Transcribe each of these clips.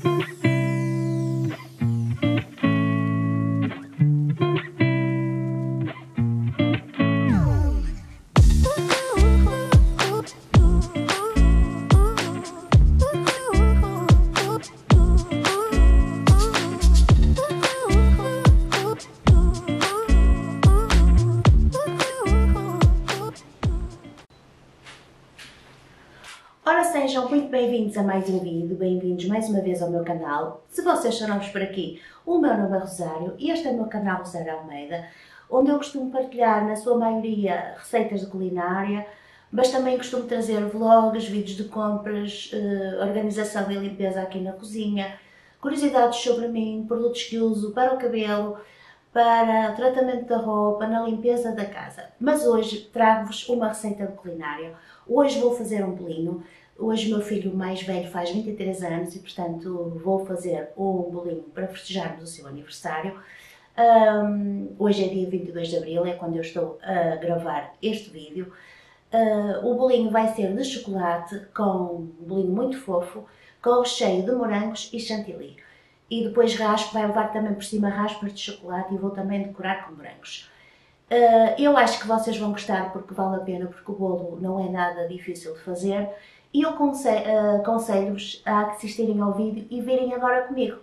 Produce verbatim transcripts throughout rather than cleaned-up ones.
Ora, sejam muito bem-vindos a mais um vídeo, bem-vindos mais uma vez ao meu canal. Se vocês são novos por aqui, o meu nome é Rosário e este é o meu canal Rosário Almeida, onde eu costumo partilhar, na sua maioria, receitas de culinária, mas também costumo trazer vlogs, vídeos de compras, organização e limpeza aqui na cozinha, curiosidades sobre mim, produtos que uso para o cabelo, para tratamento da roupa, na limpeza da casa. Mas hoje trago-vos uma receita de culinária. Hoje vou fazer um bolinho. Hoje o meu filho mais velho faz vinte e três anos e, portanto, vou fazer um bolinho para festejarmos o seu aniversário. Um, hoje é dia vinte e dois de abril, é quando eu estou a gravar este vídeo. Uh, o bolinho vai ser de chocolate, com um bolinho muito fofo, com recheio de morangos e chantilly. E depois raspo, vai levar também por cima raspas de chocolate e vou também decorar com morangos. Uh, eu acho que vocês vão gostar porque vale a pena, porque o bolo não é nada difícil de fazer. E eu aconselho-vos a assistirem ao vídeo e virem agora comigo.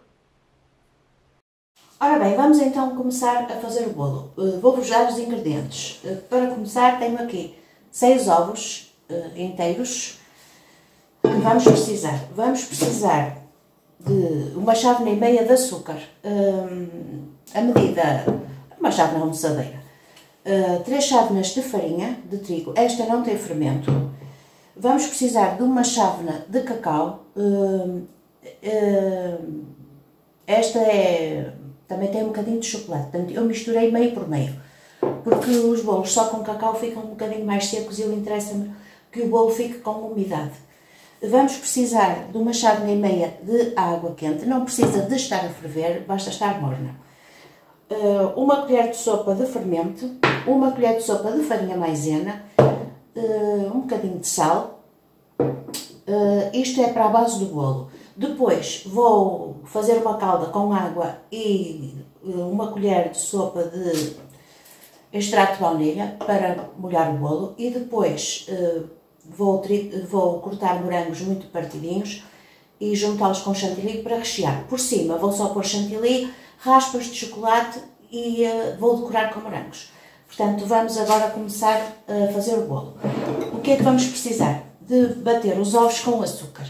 Ora bem, vamos então começar a fazer o bolo. Uh, Vou-vos dar os ingredientes. Uh, para começar tenho aqui seis ovos uh, inteiros que vamos precisar. Vamos precisar de uma chávena e meia de açúcar, um, a medida, uma chávena almoçadeira, uh, três chávenas de farinha de trigo, esta não tem fermento. Vamos precisar de uma chávena de cacau, uh, uh, esta é, também tem um bocadinho de chocolate, portanto eu misturei meio por meio, porque os bolos só com cacau ficam um bocadinho mais secos e interessa-me que o bolo fique com umidade. Vamos precisar de uma chávena e meia de água quente, não precisa de estar a ferver, basta estar morna. Uma colher de sopa de fermento, uma colher de sopa de farinha maisena, um bocadinho de sal. Isto é para a base do bolo. Depois vou fazer uma calda com água e uma colher de sopa de extrato de baunilha para molhar o bolo e depois Vou, vou cortar morangos muito partidinhos e juntá-los com chantilly para rechear. Por cima vou só pôr chantilly, raspas de chocolate e uh, vou decorar com morangos. Portanto, vamos agora começar a fazer o bolo. O que é que vamos precisar? De bater os ovos com açúcar.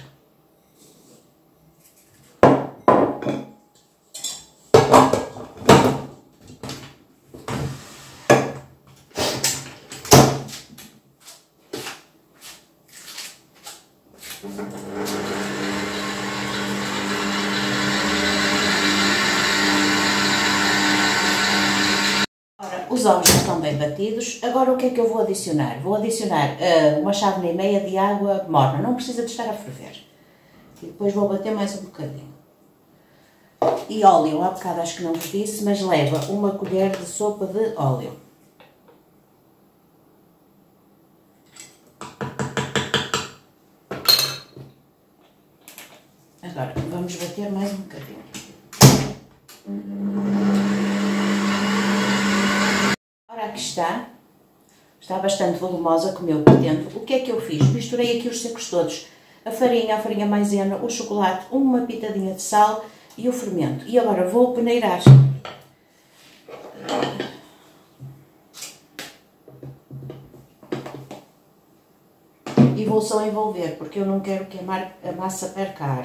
Ora, os ovos já estão bem batidos. Agora o que é que eu vou adicionar? Vou adicionar uh, uma chávena e meia de água morna, não precisa de estar a ferver. E depois vou bater mais um bocadinho. E óleo, há bocado acho que não vos disse, mas leva uma colher de sopa de óleo. Agora vamos bater mais um bocadinho. Ora, aqui está. Está bastante volumosa, como eu pretendo. O que é que eu fiz? Misturei aqui os secos todos. A farinha, a farinha maisena, o chocolate, uma pitadinha de sal e o fermento. E agora vou peneirar. E vou só envolver, porque eu não quero que a massa perca ar.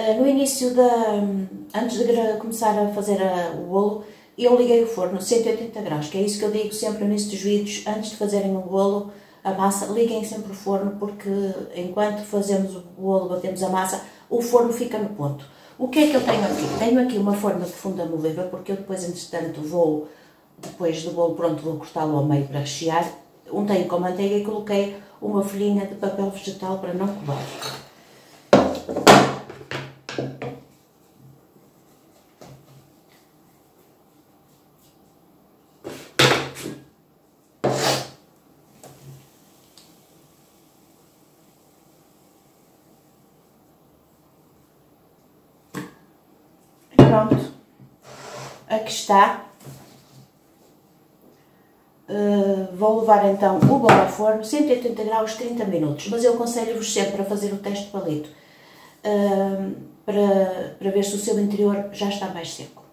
Uh, no início da... antes de começar a fazer a, o bolo, eu liguei o forno a cento e oitenta graus, que é isso que eu digo sempre no início dos vídeos, antes de fazerem o bolo, a massa, liguem sempre o forno, porque enquanto fazemos o bolo, batemos a massa, o forno fica no ponto. O que é que eu tenho aqui? Tenho aqui uma forma de fundo amovível, porque eu depois, entretanto, vou, depois do bolo pronto, vou cortá-lo ao meio para rechear. Untei com manteiga e coloquei uma folhinha de papel vegetal para não colar. Pronto, aqui está. Uh, vou levar então o bolo ao forno, cento e oitenta graus, trinta minutos, mas eu aconselho-vos sempre a fazer o teste de palito, uh, para, para ver se o seu interior já está mais seco.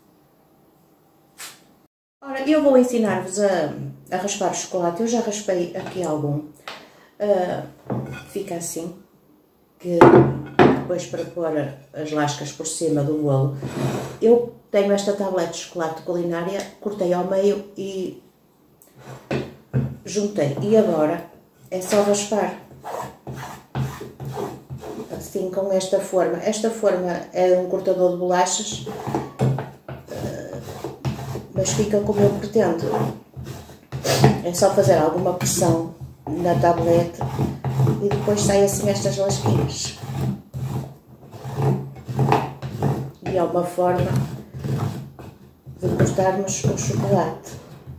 Ora, eu vou ensinar-vos a, a raspar o chocolate. Eu já raspei aqui algum, uh, fica assim, que depois para pôr as lascas por cima do bolo, eu tenho esta tablete de chocolate culinária, cortei ao meio e juntei. E agora é só raspar, assim com esta forma. Esta forma é um cortador de bolachas, mas fica como eu pretendo. É só fazer alguma pressão na tablete e depois sai assim estas lasquinhas. E é uma forma de cortarmos o chocolate.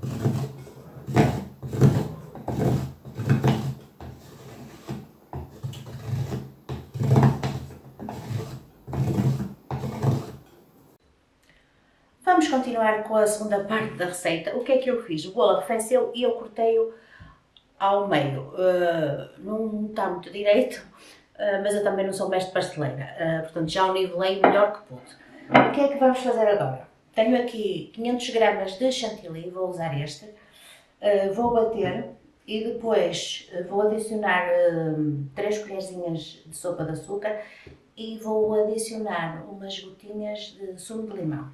Vamos continuar com a segunda parte da receita. O que é que eu fiz? O bolo arrefeceu e eu cortei-o ao meio. Uh, não está muito direito, uh, mas eu também não sou mestre pasteleira, uh, portanto já o nivelei o melhor que pude. O que é que vamos fazer agora? Tenho aqui quinhentos gramas de chantilly, vou usar este, uh, vou bater e depois uh, vou adicionar uh, três colherzinhas de sopa de açúcar e vou adicionar umas gotinhas de sumo de limão.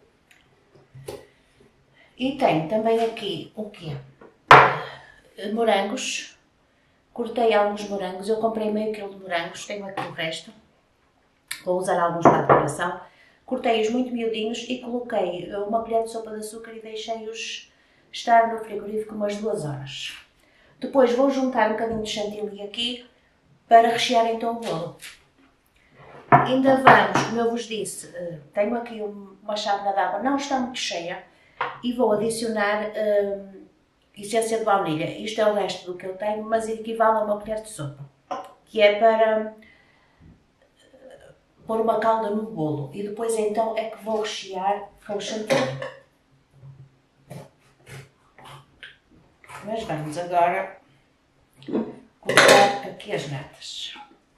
E tenho também aqui o quê? Morangos. Cortei alguns morangos, eu comprei meio quilo de morangos, tenho aqui o resto. Vou usar alguns para a decoração. Cortei-os muito miudinhos e coloquei uma colher de sopa de açúcar e deixei-os estar no frigorífico umas duas horas. Depois vou juntar um bocadinho de chantilly aqui para rechear então o bolo. Ainda vamos, como eu vos disse, tenho aqui uma chávena de água, não está muito cheia, e vou adicionar hum, essência de baunilha. Isto é o resto do que eu tenho, mas equivale a uma colher de sopa, que é para pôr uma calda no bolo. E depois então é que vou rechear com o chantilly. Mas vamos agora colocar aqui as natas.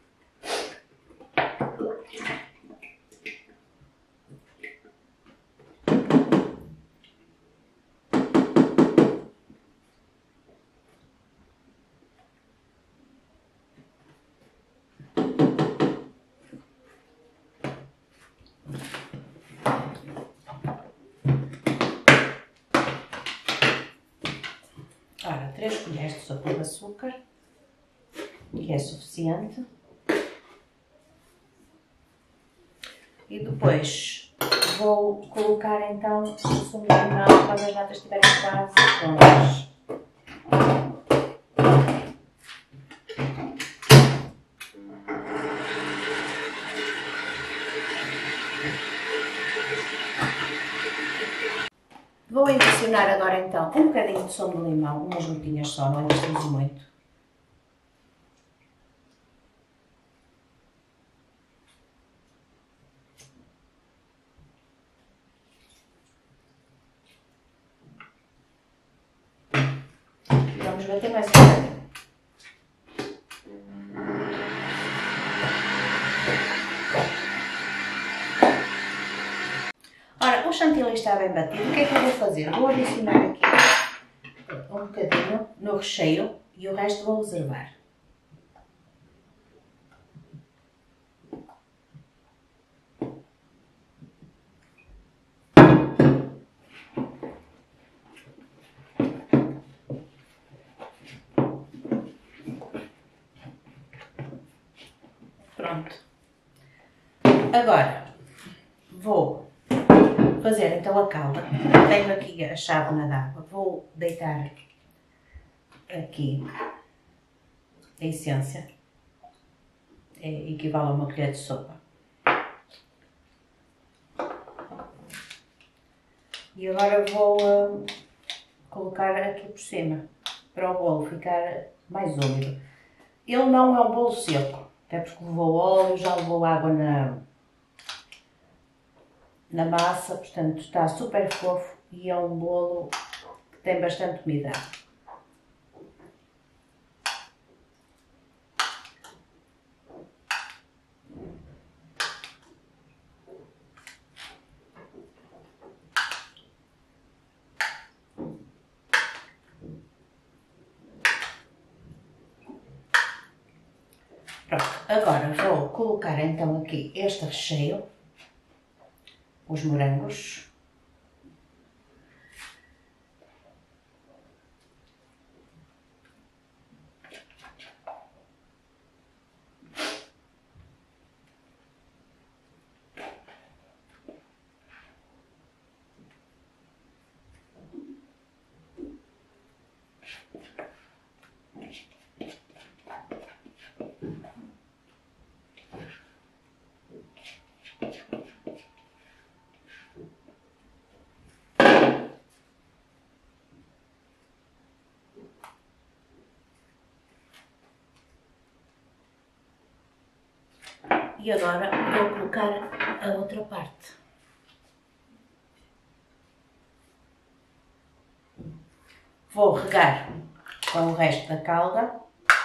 Ora, três colheres de sopa de açúcar, que é suficiente. E depois vou colocar então o sumo de limão quando as natas estiverem quase prontas. Vou adicionar agora então um bocadinho de sumo de limão, umas gotinhas só, não é preciso muito. Vamos bater mais um bocadinho. Ora, o chantilly está bem batido, o que é que eu vou fazer? Vou adicionar aqui um bocadinho no recheio e o resto vou reservar. Pronto. Agora vou fazer então a calda. Tenho aqui a chávena d'água. Vou deitar aqui a essência. É, equivale a uma colher de sopa. E agora vou uh, colocar aqui por cima, para o bolo ficar mais úmido. Ele não é um bolo seco, até porque levou óleo, já levou água na, na massa, portanto está super fofo e é um bolo que tem bastante umidade. Pronto, agora vou colocar então aqui este recheio, os morangos. E agora vou colocar a outra parte. Vou regar com o resto da calda.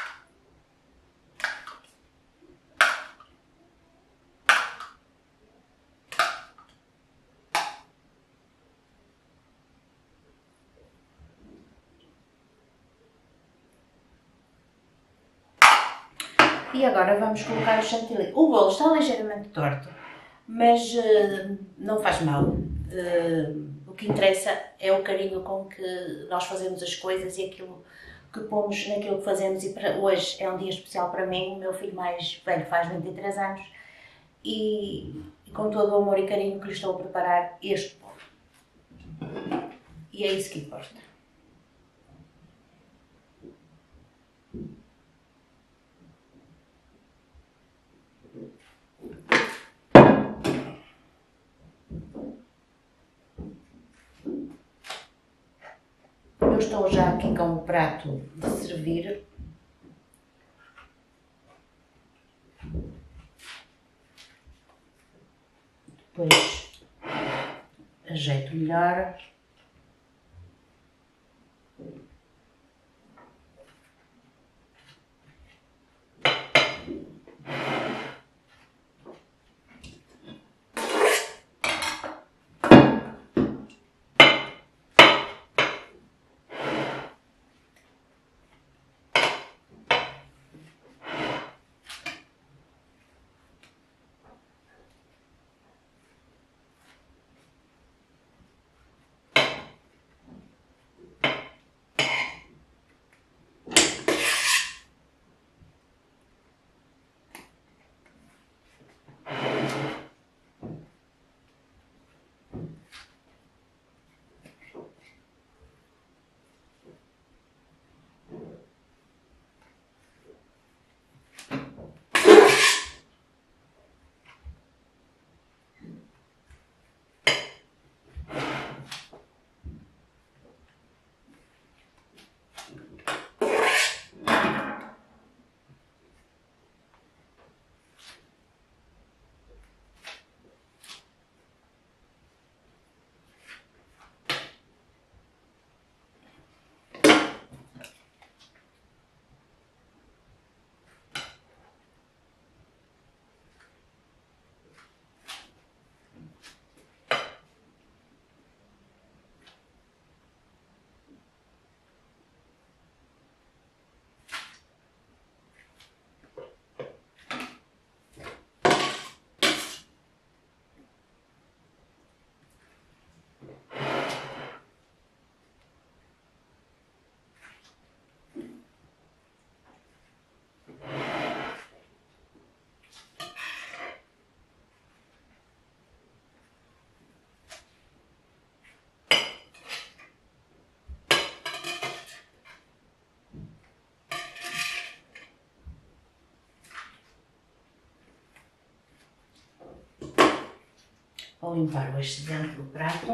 E agora vamos colocar o chantilly. O bolo está ligeiramente torto, mas uh, não faz mal. Uh, o que interessa é o carinho com que nós fazemos as coisas e aquilo que pomos naquilo que fazemos. E para, hoje é um dia especial para mim. O meu filho mais velho faz vinte e três anos e, e com todo o amor e carinho que lhe estou a preparar este bolo. E é isso que importa. Eu estou já aqui com o prato de servir. Depois ajeito melhor. vou limpar o excedente do prato.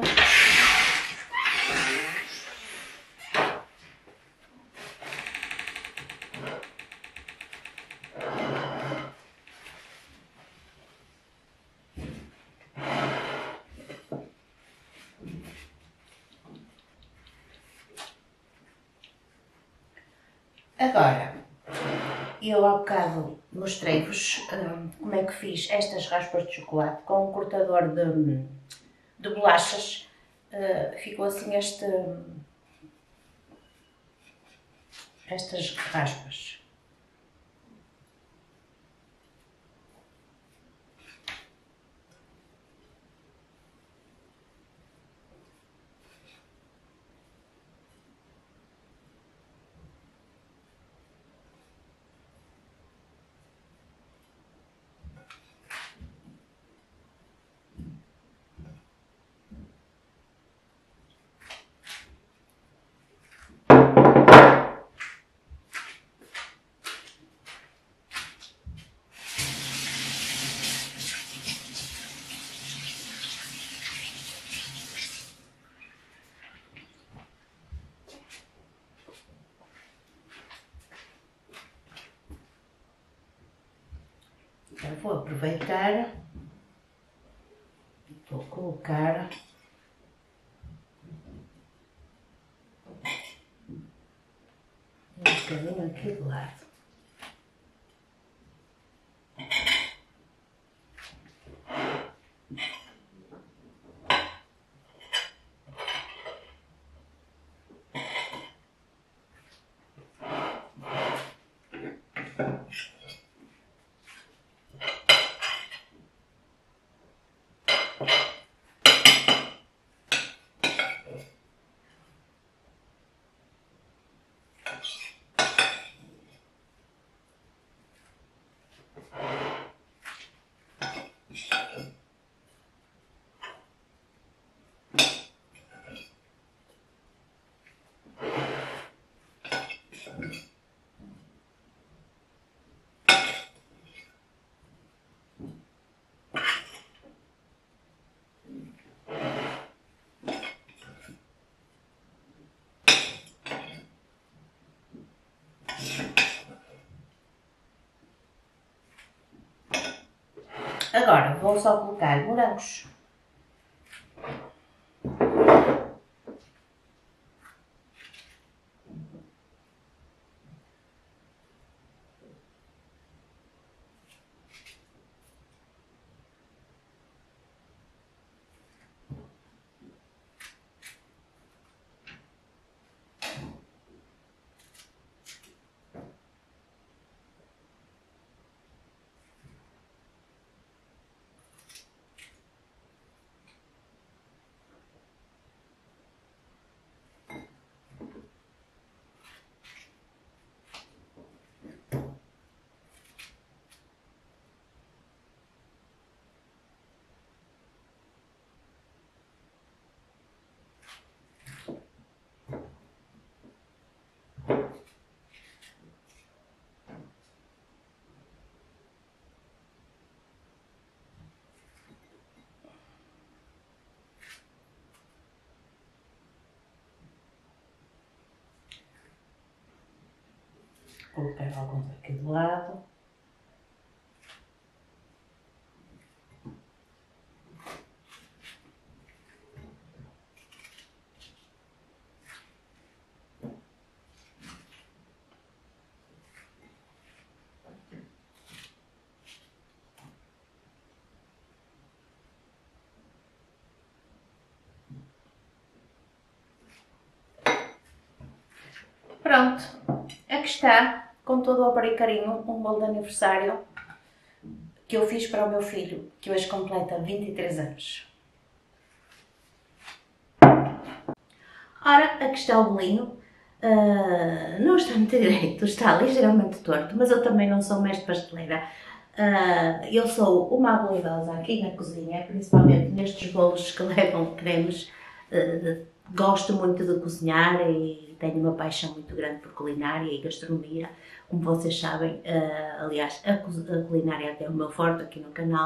Agora, eu há bocado mostrei-vos hum, como é que fiz estas raspas de chocolate com um cortador de, de bolachas. Uh, ficou assim este, estas raspas. Eu vou aproveitar e vou colocar um bocadinho aqui do lado. Agora vou só colocar morangos. Colocar alguns aqui do lado. Pronto, aqui está, com todo o amor e carinho, um bolo de aniversário que eu fiz para o meu filho, que hoje completa vinte e três anos. Ora, aqui está o bolinho. Uh, não está muito direito, está ligeiramente torto, mas eu também não sou mestre pasteleira. Uh, eu sou uma habilidosa aqui na cozinha, principalmente nestes bolos que levam cremes. Uh, gosto muito de cozinhar e tenho uma paixão muito grande por culinária e gastronomia, como vocês sabem. Uh, aliás, a, a culinária é até o meu forte aqui no canal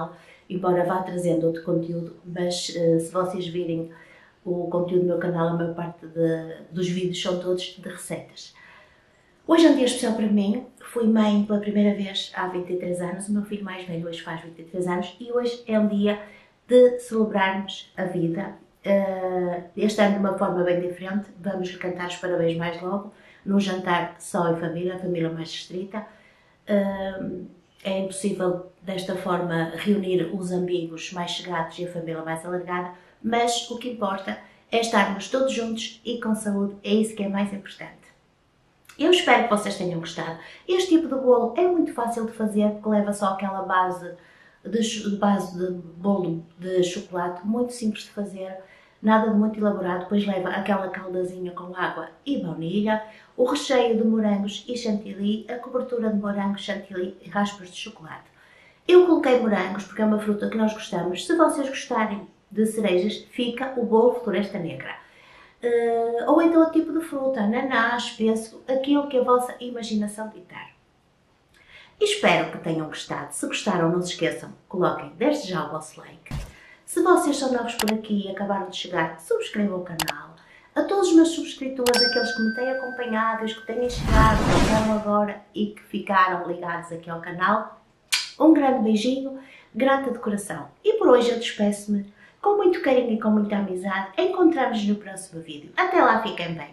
embora vá trazendo outro conteúdo, mas uh, se vocês virem o conteúdo do meu canal, a maior parte de, dos vídeos são todos de receitas. Hoje é um dia especial para mim, fui mãe pela primeira vez há vinte e três anos, o meu filho mais velho hoje faz vinte e três anos e hoje é um dia de celebrarmos a vida. Uh, este ano de uma forma bem diferente, vamos lhe cantar os parabéns mais logo, num jantar só em família, a família mais restrita. Uh, é impossível desta forma reunir os amigos mais chegados e a família mais alargada, mas o que importa é estarmos todos juntos e com saúde, é isso que é mais importante. Eu espero que vocês tenham gostado. Este tipo de bolo é muito fácil de fazer, porque leva só aquela base de, de, base de bolo de chocolate, muito simples de fazer, nada de muito elaborado, depois leva aquela caldazinha com água e baunilha, o recheio de morangos e chantilly, a cobertura de morangos, chantilly e raspas de chocolate. Eu coloquei morangos porque é uma fruta que nós gostamos. Se vocês gostarem de cerejas, fica o bolo Floresta Negra. Uh, ou então o tipo de fruta, ananás, pêssego, aquilo que a vossa imaginação ditar. Espero que tenham gostado. Se gostaram, não se esqueçam, coloquem desde já o vosso like. Se vocês são novos por aqui e acabaram de chegar, subscrevam o canal. A todos os meus subscritores, aqueles que me têm acompanhado, os que têm chegado, que chegaram agora e que ficaram ligados aqui ao canal, um grande beijinho, grata de coração. E por hoje eu despeço-me com muito carinho e com muita amizade. Encontramos-nos no próximo vídeo. Até lá, fiquem bem.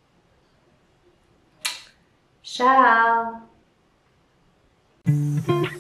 Tchau!